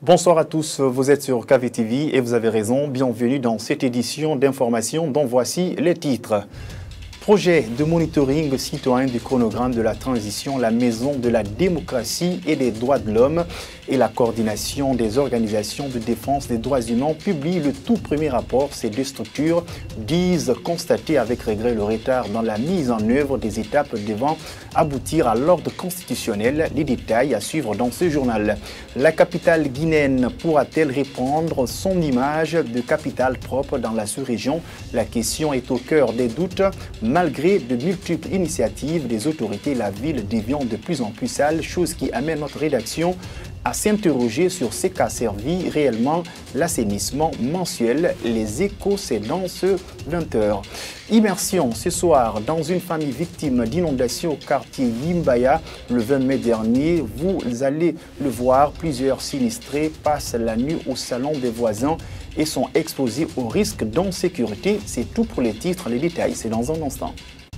Bonsoir à tous, vous êtes sur KVTV et vous avez raison, bienvenue dans cette édition d'information dont voici les titres. Projet de monitoring citoyen du chronogramme de la transition, la maison de la démocratie et des droits de l'homme et la coordination des organisations de défense des droits humains publient le tout premier rapport. Ces deux structures disent constater avec regret le retard dans la mise en œuvre des étapes devant aboutir à l'ordre constitutionnel. Les détails à suivre dans ce journal. La capitale guinéenne pourra-t-elle reprendre son image de capitale propre dans la sous-région? La question est au cœur des doutes. Malgré de multiples initiatives des autorités, la ville devient de plus en plus sale, chose qui amène notre rédaction à s'interroger sur ce qu'a servi réellement l'assainissement mensuel. Les échos, c'est dans ce 20h. Immersion ce soir dans une famille victime d'inondation au quartier Yimbaya le 20 mai dernier. Vous allez le voir, plusieurs sinistrés passent la nuit au salon des voisins et sont exposés au risque d'insécurité. C'est tout pour les titres, les détails, c'est dans un instant.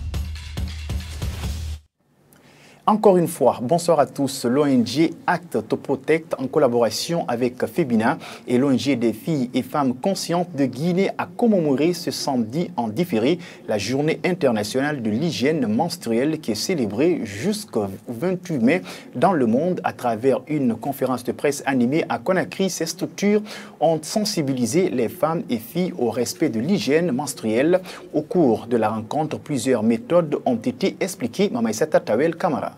Encore une fois, bonsoir à tous. L'ONG Act to Protect, en collaboration avec Femina et l'ONG des filles et femmes conscientes de Guinée, a commémoré ce samedi en différé la journée internationale de l'hygiène menstruelle qui est célébrée jusqu'au 28 mai dans le monde à travers une conférence de presse animée à Conakry. Ces structures ont sensibilisé les femmes et filles au respect de l'hygiène menstruelle. Au cours de la rencontre, plusieurs méthodes ont été expliquées. Mamaïsata Tawel Kamara.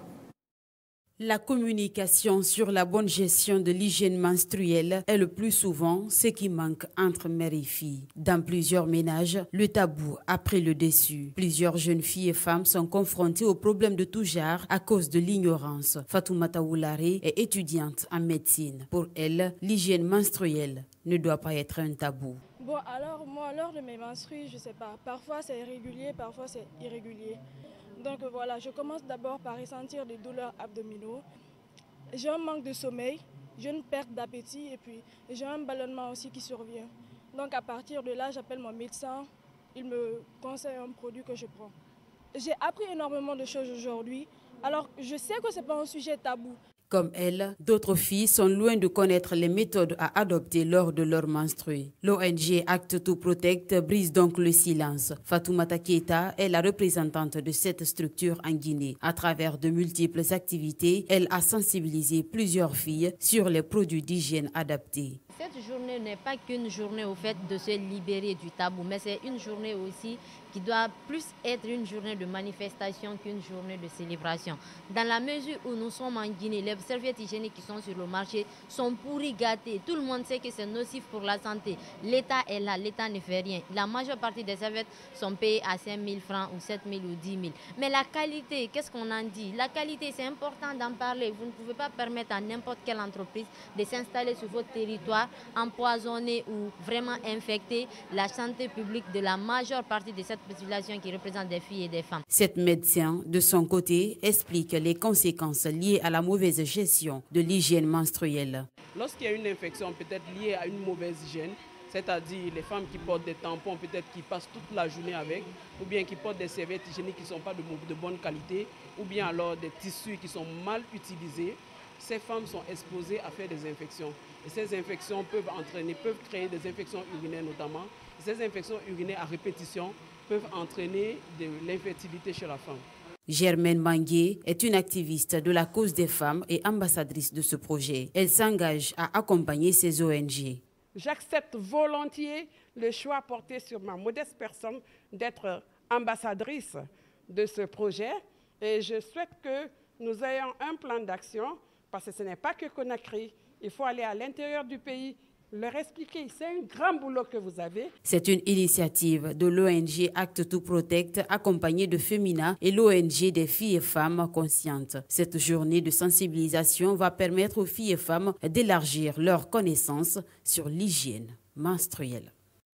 La communication sur la bonne gestion de l'hygiène menstruelle est le plus souvent ce qui manque entre mère et fille. Dans plusieurs ménages, le tabou a pris le dessus. Plusieurs jeunes filles et femmes sont confrontées aux problèmes de tout genre à cause de l'ignorance. Fatoumata Oulare est étudiante en médecine. Pour elle, l'hygiène menstruelle ne doit pas être un tabou. Bon, alors moi, lors de mes menstrues, je sais pas. Parfois c'est régulier, parfois c'est irrégulier. Donc voilà, je commence d'abord par ressentir des douleurs abdominaux. J'ai un manque de sommeil, j'ai une perte d'appétit et puis j'ai un ballonnement aussi qui survient. Donc à partir de là, j'appelle mon médecin, il me conseille un produit que je prends. J'ai appris énormément de choses aujourd'hui, alors je sais que ce n'est pas un sujet tabou. Comme elle, d'autres filles sont loin de connaître les méthodes à adopter lors de leur menstrues. L'ONG Act to Protect brise donc le silence. Fatoumata Keita est la représentante de cette structure en Guinée. À travers de multiples activités, elle a sensibilisé plusieurs filles sur les produits d'hygiène adaptés. Cette journée n'est pas qu'une journée au fait de se libérer du tabou, mais c'est une journée aussi qui doit plus être une journée de manifestation qu'une journée de célébration. Dans la mesure où nous sommes en Guinée, les serviettes hygiéniques qui sont sur le marché sont pourries, gâtées. Tout le monde sait que c'est nocif pour la santé. L'État est là, l'État ne fait rien. La majeure partie des serviettes sont payées à 5 000 francs ou 7 000 ou 10 000. Mais la qualité, qu'est-ce qu'on en dit? La qualité, c'est important d'en parler. Vous ne pouvez pas permettre à n'importe quelle entreprise de s'installer sur votre territoire, empoisonner ou vraiment infecter la santé publique de la majeure partie de cette population qui représente des filles et des femmes. Cette médecin, de son côté, explique les conséquences liées à la mauvaise gestion de l'hygiène menstruelle. Lorsqu'il y a une infection peut-être liée à une mauvaise hygiène, c'est-à-dire les femmes qui portent des tampons, peut-être qui passent toute la journée avec, ou bien qui portent des serviettes hygiéniques qui ne sont pas de bonne qualité, ou bien alors des tissus qui sont mal utilisés, ces femmes sont exposées à faire des infections. Et ces infections peuvent créer des infections urinaires notamment. Et ces infections urinaires à répétition peuvent entraîner de l'infertilité chez la femme. Germaine Mangué est une activiste de la cause des femmes et ambassadrice de ce projet. Elle s'engage à accompagner ces ONG. J'accepte volontiers le choix porté sur ma modeste personne d'être ambassadrice de ce projet et je souhaite que nous ayons un plan d'action parce que ce n'est pas que Conakry, il faut aller à l'intérieur du pays, leur expliquer, c'est un grand boulot que vous avez. C'est une initiative de l'ONG Act to Protect accompagnée de Femina et l'ONG des filles et femmes conscientes. Cette journée de sensibilisation va permettre aux filles et femmes d'élargir leurs connaissances sur l'hygiène menstruelle.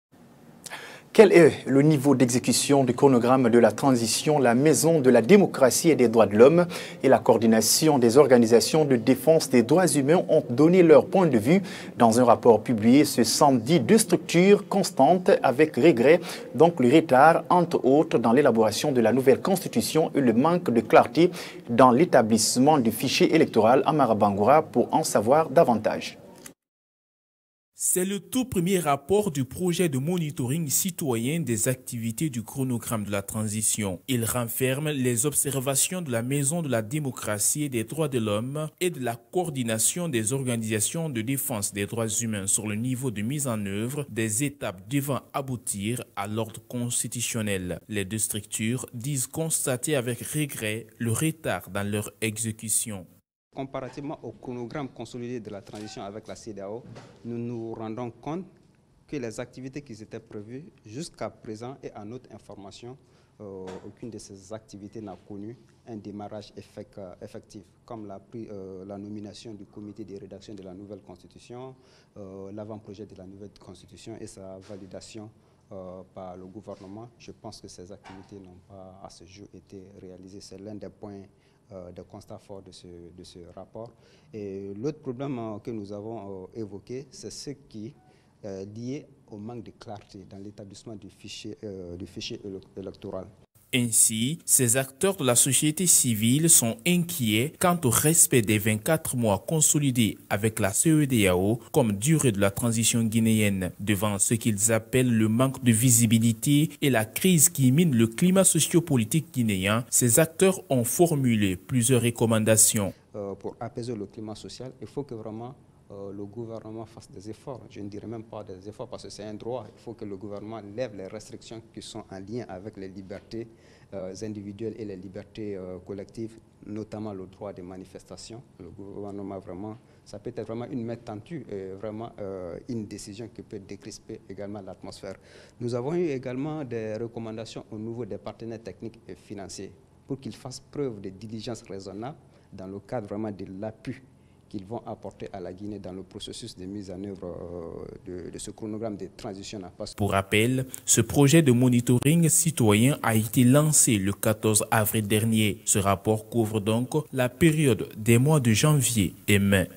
Quel est le niveau d'exécution du chronogramme de la transition? La Maison de la démocratie et des droits de l'homme et la coordination des organisations de défense des droits humains ont donné leur point de vue dans un rapport publié ce samedi. Deux structures constantes avec regret, donc le retard entre autres dans l'élaboration de la nouvelle constitution et le manque de clarté dans l'établissement du fichier électoral. Amara Bangoura pour en savoir davantage. C'est le tout premier rapport du projet de monitoring citoyen des activités du chronogramme de la transition. Il renferme les observations de la Maison de la démocratie et des droits de l'homme et de la coordination des organisations de défense des droits humains sur le niveau de mise en œuvre des étapes devant aboutir à l'ordre constitutionnel. Les deux structures disent constater avec regret le retard dans leur exécution. Comparativement au chronogramme consolidé de la transition avec la CEDEAO, nous nous rendons compte que les activités qui étaient prévues jusqu'à présent et à notre information, aucune de ces activités n'a connu un démarrage effectif, comme la nomination du comité de rédaction de la nouvelle constitution, l'avant-projet de la nouvelle constitution et sa validation par le gouvernement. Je pense que ces activités n'ont pas à ce jour été réalisées. C'est l'un des points de constat fort de ce rapport. Et l'autre problème que nous avons évoqué, c'est ce qui est lié au manque de clarté dans l'établissement du fichier électoral. Ainsi, ces acteurs de la société civile sont inquiets quant au respect des 24 mois consolidés avec la CEDEAO comme durée de la transition guinéenne. Devant ce qu'ils appellent le manque de visibilité et la crise qui mine le climat sociopolitique guinéen, ces acteurs ont formulé plusieurs recommandations. Pour apaiser le climat social, il faut que vraiment le gouvernement fasse des efforts. Je ne dirais même pas des efforts parce que c'est un droit. Il faut que le gouvernement lève les restrictions qui sont en lien avec les libertés individuelles et les libertés collectives, notamment le droit de manifestation. Le gouvernement vraiment, ça peut être vraiment une main tendue et vraiment une décision qui peut décrisper également l'atmosphère. Nous avons eu également des recommandations au niveau des partenaires techniques et financiers pour qu'ils fassent preuve de diligence raisonnable dans le cadre vraiment de l'appui qu'ils vont apporter à la Guinée dans le processus de mise en œuvre de ce chronogramme de transition. Pour rappel, ce projet de monitoring citoyen a été lancé le 14 avril dernier. Ce rapport couvre donc la période des mois de janvier et mai.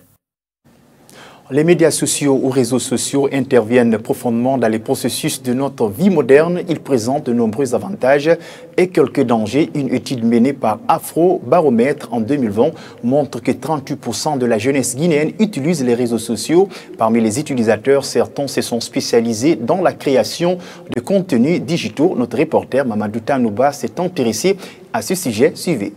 Les médias sociaux ou réseaux sociaux interviennent profondément dans les processus de notre vie moderne. Ils présentent de nombreux avantages et quelques dangers. Une étude menée par Afrobaromètre en 2020 montre que 38% de la jeunesse guinéenne utilise les réseaux sociaux. Parmi les utilisateurs, certains se sont spécialisés dans la création de contenus digitaux. Notre reporter Mamadou Tanouba s'est intéressé à ce sujet. Suivez.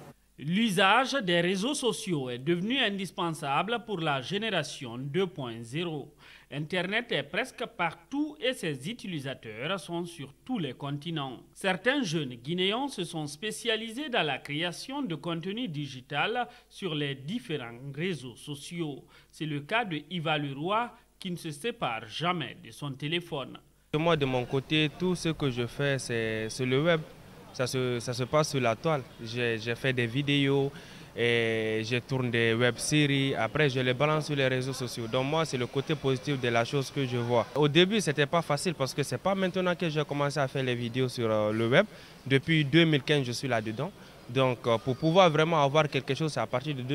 L'usage des réseaux sociaux est devenu indispensable pour la génération 2.0. Internet est presque partout et ses utilisateurs sont sur tous les continents. Certains jeunes Guinéens se sont spécialisés dans la création de contenu digital sur les différents réseaux sociaux. C'est le cas de Yva Leroy qui ne se sépare jamais de son téléphone. Moi, de mon côté, tout ce que je fais, c'est le web. Ça se passe sur la toile. J'ai fait des vidéos et je tourne des web-séries. Après, je les balance sur les réseaux sociaux. Donc moi, c'est le côté positif de la chose que je vois. Au début, ce n'était pas facile parce que ce n'est pas maintenant que j'ai commencé à faire les vidéos sur le web. Depuis 2015, je suis là-dedans. Donc pour pouvoir vraiment avoir quelque chose, c'est à partir de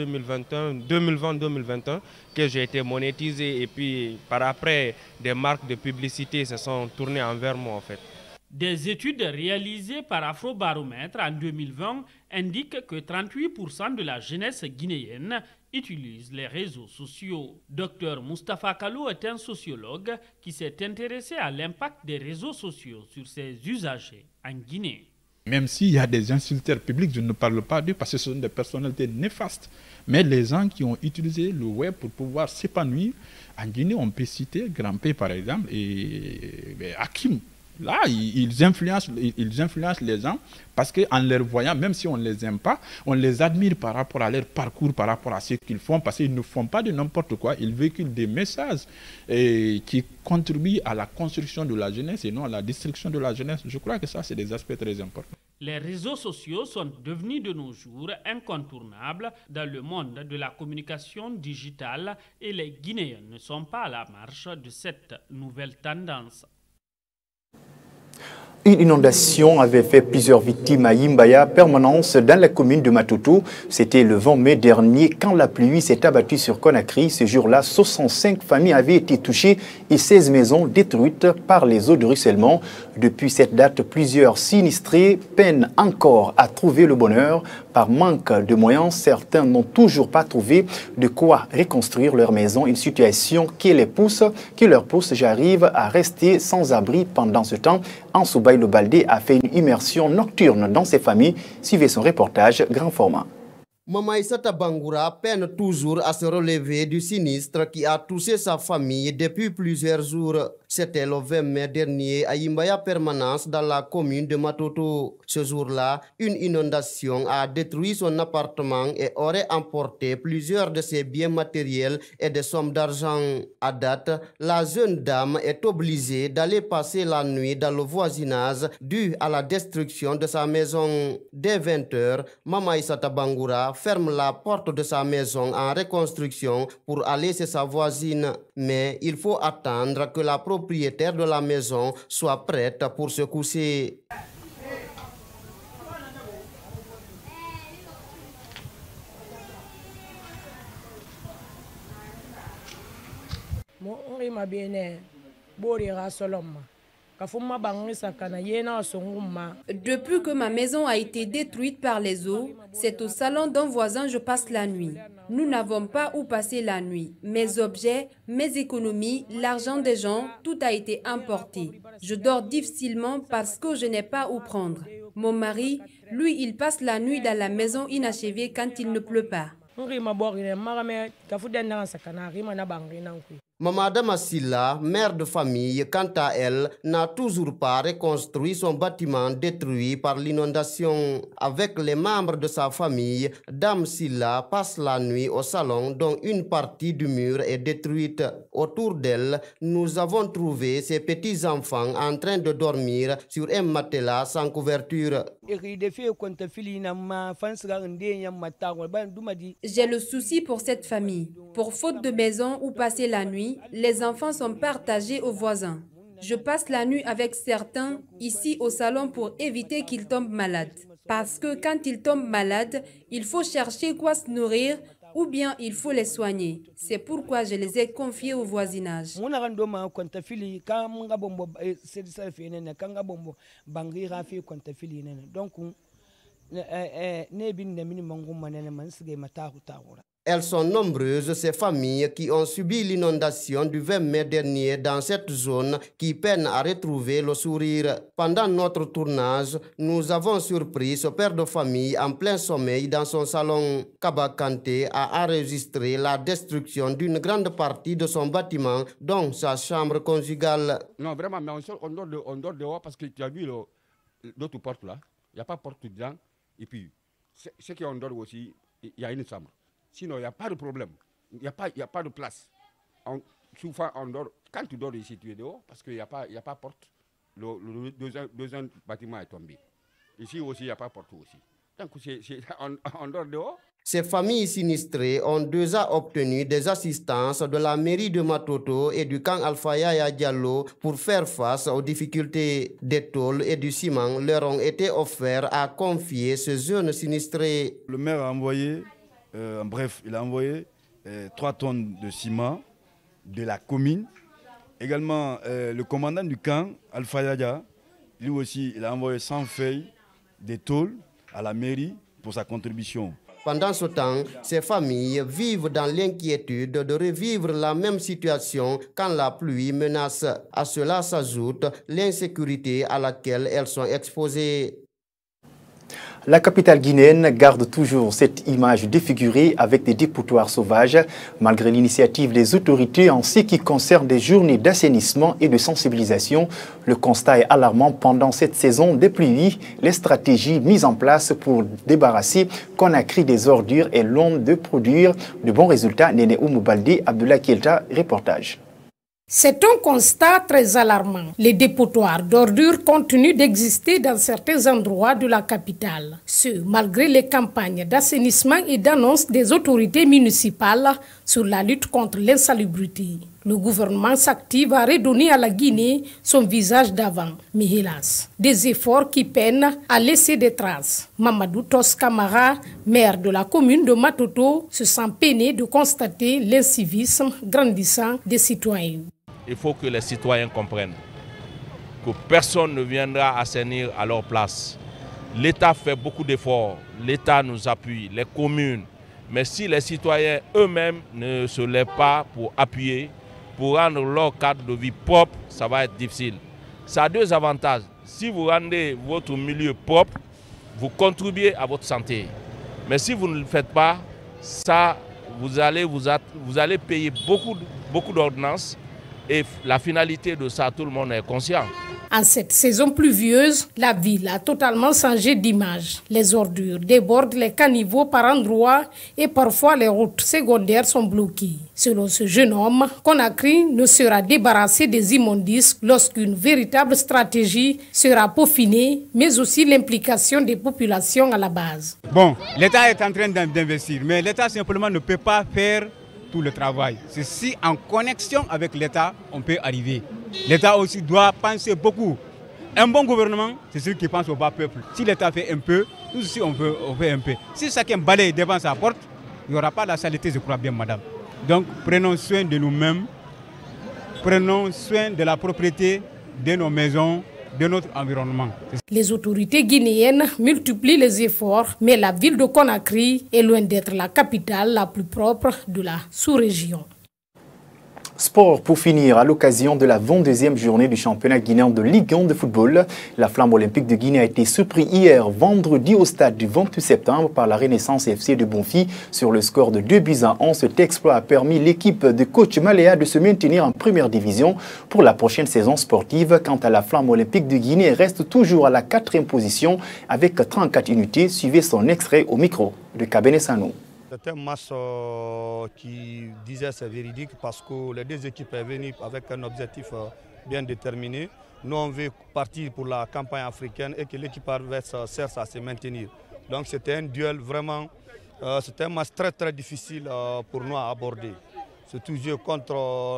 2020-2021 que j'ai été monétisé. Et puis par après, des marques de publicité se sont tournées envers moi en fait. Des études réalisées par Afrobaromètre en 2020 indiquent que 38% de la jeunesse guinéenne utilise les réseaux sociaux. Dr Moustapha Kalou est un sociologue qui s'est intéressé à l'impact des réseaux sociaux sur ses usagers en Guinée. Même s'il y a des insulteurs publics, je ne parle pas d'eux parce que ce sont des personnalités néfastes. Mais les gens qui ont utilisé le web pour pouvoir s'épanouir, en Guinée, on peut citer Grand-P par exemple et Hakim. Là, ils influencent les gens parce qu'en les voyant, même si on ne les aime pas, on les admire par rapport à leur parcours, par rapport à ce qu'ils font, parce qu'ils ne font pas de n'importe quoi. Ils véhiculent des messages qui contribuent à la construction de la jeunesse et non à la destruction de la jeunesse. Je crois que ça, c'est des aspects très importants. Les réseaux sociaux sont devenus de nos jours incontournables dans le monde de la communication digitale et les Guinéens ne sont pas à la marge de cette nouvelle tendance. Une inondation avait fait plusieurs victimes à Yimbaya, permanence dans la commune de Matoto. C'était le 20 mai dernier quand la pluie s'est abattue sur Conakry. Ce jour-là, 65 familles avaient été touchées et 16 maisons détruites par les eaux de ruissellement. Depuis cette date, plusieurs sinistrés peinent encore à trouver le bonheur. Par manque de moyens, certains n'ont toujours pas trouvé de quoi reconstruire leur maison. Une situation qui leur pousse, j'arrive à rester sans abri pendant ce temps. Ansoubaï Le Baldé a fait une immersion nocturne dans ses familles. Suivez son reportage grand format. Mama Issata Bangoura peine toujours à se relever du sinistre qui a touché sa famille depuis plusieurs jours. C'était le 20 mai dernier à Yimbaya Permanence dans la commune de Matoto. Ce jour-là, une inondation a détruit son appartement et aurait emporté plusieurs de ses biens matériels et des sommes d'argent. À date, la jeune dame est obligée d'aller passer la nuit dans le voisinage dû à la destruction de sa maison. Dès 20 h, Mama Issata Bangoura ferme la porte de sa maison en reconstruction pour aller chez sa voisine. Mais il faut attendre que la propriétaire de la maison soit prête pour se coucher. Depuis que ma maison a été détruite par les eaux, c'est au salon d'un voisin je passe la nuit. Nous n'avons pas où passer la nuit. Mes objets, mes économies, l'argent des gens, tout a été emporté. Je dors difficilement parce que je n'ai pas où prendre. Mon mari, lui, il passe la nuit dans la maison inachevée quand il ne pleut pas. Maman Damasila, mère de famille, quant à elle, n'a toujours pas reconstruit son bâtiment détruit par l'inondation. Avec les membres de sa famille, Dame Silla passe la nuit au salon dont une partie du mur est détruite. Autour d'elle, nous avons trouvé ses petits-enfants en train de dormir sur un matelas sans couverture. J'ai le souci pour cette famille. Pour faute de maison où passer la nuit, les enfants sont partagés aux voisins. Je passe la nuit avec certains ici au salon pour éviter qu'ils tombent malades. Parce que quand ils tombent malades, il faut chercher quoi se nourrir ou bien il faut les soigner. C'est pourquoi je les ai confiés au voisinage. Elles sont nombreuses, ces familles qui ont subi l'inondation du 20 mai dernier dans cette zone qui peine à retrouver le sourire. Pendant notre tournage, nous avons surpris ce père de famille en plein sommeil dans son salon. Kaba Kanté a enregistré la destruction d'une grande partie de son bâtiment, dont sa chambre conjugale. Non, vraiment, mais on dort dehors parce que tu as vu l'autre porte là, il n'y a pas de porte dedans. Et puis, ceux qui ont dort aussi, il y a une chambre. Sinon, il n'y a pas de problème. Il n'y a pas de place. Souvent, on dort. Quand tu dors ici, tu es dehors parce qu'il n'y a pas de porte. Le deuxième bâtiment est tombé. Ici aussi, il n'y a pas de porte aussi. Donc, on dort dehors. Ces familles sinistrées ont déjà obtenu des assistances de la mairie de Matoto et du camp Alpha Yaya Diallo pour faire face aux difficultés. Des tôles et du ciment leur ont été offerts à confier ces jeunes sinistrés. Le maire a envoyé, il a envoyé 3 tonnes de ciment de la commune. Également, le commandant du camp, Alpha Yaya, lui aussi, il a envoyé 100 feuilles de tôles à la mairie pour sa contribution. Pendant ce temps, ces familles vivent dans l'inquiétude de revivre la même situation quand la pluie menace. À cela s'ajoute l'insécurité à laquelle elles sont exposées. La capitale guinéenne garde toujours cette image défigurée avec des dépotoirs sauvages. Malgré l'initiative des autorités en ce qui concerne des journées d'assainissement et de sensibilisation, le constat est alarmant pendant cette saison des pluies. Les stratégies mises en place pour débarrasser Conakry des ordures est loin de produire de bons résultats. Néné Oumoubaldi, Abdullah Kielta, reportage. C'est un constat très alarmant. Les dépotoirs d'ordures continuent d'exister dans certains endroits de la capitale. Ce, malgré les campagnes d'assainissement et d'annonce des autorités municipales sur la lutte contre l'insalubrité. Le gouvernement s'active à redonner à la Guinée son visage d'avant. Mais hélas, des efforts qui peinent à laisser des traces. Mamadou Tos Kamara, maire de la commune de Matoto, se sent peiné de constater l'incivisme grandissant des citoyens. Il faut que les citoyens comprennent que personne ne viendra assainir à leur place. L'État fait beaucoup d'efforts, l'État nous appuie, les communes. Mais si les citoyens eux-mêmes ne se lèvent pas pour appuyer, pour rendre leur cadre de vie propre, ça va être difficile. Ça a deux avantages. Si vous rendez votre milieu propre, vous contribuez à votre santé. Mais si vous ne le faites pas, ça, vous allez payer beaucoup d'ordonnances. Et la finalité de ça, tout le monde est conscient. En cette saison pluvieuse, la ville a totalement changé d'image. Les ordures débordent les caniveaux par endroits et parfois les routes secondaires sont bloquées. Selon ce jeune homme, Conakry ne sera débarrassé des immondices lorsqu'une véritable stratégie sera peaufinée, mais aussi l'implication des populations à la base. Bon, l'État est en train d'investir, mais l'État simplement ne peut pas faire tout le travail. C'est si en connexion avec l'État, on peut arriver. L'État aussi doit penser beaucoup. Un bon gouvernement, c'est celui qui pense au bas peuple. Si l'État fait un peu, nous aussi on fait un peu. Si chacun balaye devant sa porte, il n'y aura pas la saleté, je crois bien, madame. Donc prenons soin de nous-mêmes, prenons soin de la propriété de nos maisons, de notre environnement. Les autorités guinéennes multiplient les efforts, mais la ville de Conakry est loin d'être la capitale la plus propre de la sous-région. Sport pour finir, à l'occasion de la 22e journée du championnat guinéen de Ligue 1 de football, la Flamme olympique de Guinée a été surpris hier vendredi au stade du 28 septembre par la Renaissance FC de Bonfi sur le score de 2-1. Cet exploit a permis l'équipe de coach Maléa de se maintenir en première division pour la prochaine saison sportive. Quant à la Flamme olympique de Guinée, reste toujours à la 4e position avec 34 unités. Suivez son extrait au micro de Kabene Sanou. C'était un match qui disait c'est véridique parce que les deux équipes sont venues avec un objectif bien déterminé. Nous on veut partir pour la campagne africaine et que l'équipe adverse cherche à se maintenir. Donc c'était un duel vraiment, c'était un match très difficile pour nous à aborder. C'est toujours contre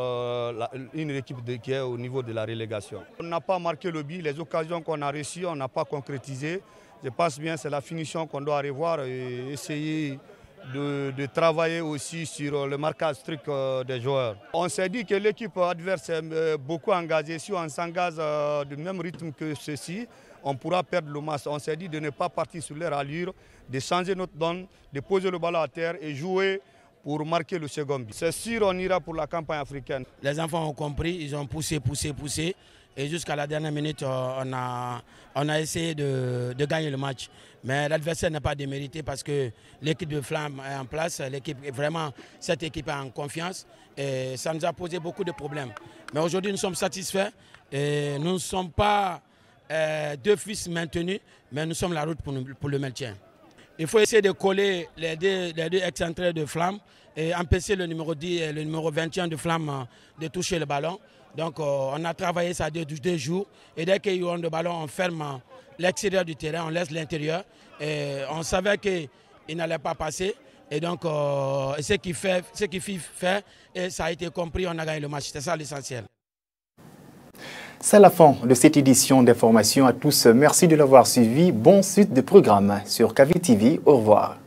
une équipe qui est au niveau de la relégation. On n'a pas marqué le but, les occasions qu'on a reçues, on n'a pas concrétisé. Je pense bien que c'est la finition qu'on doit revoir et essayer de travailler aussi sur le marquage strict des joueurs. On s'est dit que l'équipe adverse est beaucoup engagée. Si on s'engage du même rythme que ceci, on pourra perdre le match. On s'est dit de ne pas partir sur leur allure, de changer notre donne, de poser le ballon à terre et jouer pour marquer le second but. C'est sûr on ira pour la campagne africaine. Les enfants ont compris, ils ont poussé. Et jusqu'à la dernière minute, on a essayé de gagner le match. Mais l'adversaire n'a pas démérité parce que l'équipe de Flamme est en place. Cette équipe est en confiance. Et ça nous a posé beaucoup de problèmes. Mais aujourd'hui, nous sommes satisfaits. Et nous ne sommes pas deux fils maintenus, mais nous sommes la route pour le maintien. Il faut essayer de coller les deux excentrés de Flamme et empêcher le numéro 10 et le numéro 21 de Flamme de toucher le ballon. Donc on a travaillé ça 2 jours et dès qu'ils ont le ballon, on ferme l'extérieur du terrain, on laisse l'intérieur. On savait qu'il n'allait pas passer et donc ce qu'il fait et ça a été compris, on a gagné le match. C'est ça l'essentiel. C'est la fin de cette édition d'information à tous. Merci de l'avoir suivi. Bonne suite de programme sur KVTV. Au revoir.